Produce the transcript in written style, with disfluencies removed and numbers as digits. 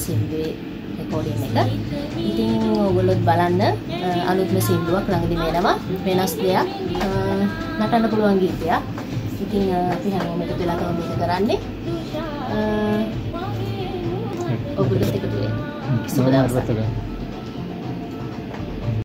සින්දුවේ recording එක. ඉතින් ඔයගොල්ලොත් බලන්න අලුත්ම සින්දුවක් ළඟදී මේනවා වෙනස් දෙයක් නටන්න පුළුවන් ගීතයක්. ඉතින් අපි හැමෝම එකතු වෙලා තමයි මේක කරන්නේ. ඔයගොල්ලොත් එකතු වෙන්න. සුබ දවසක්.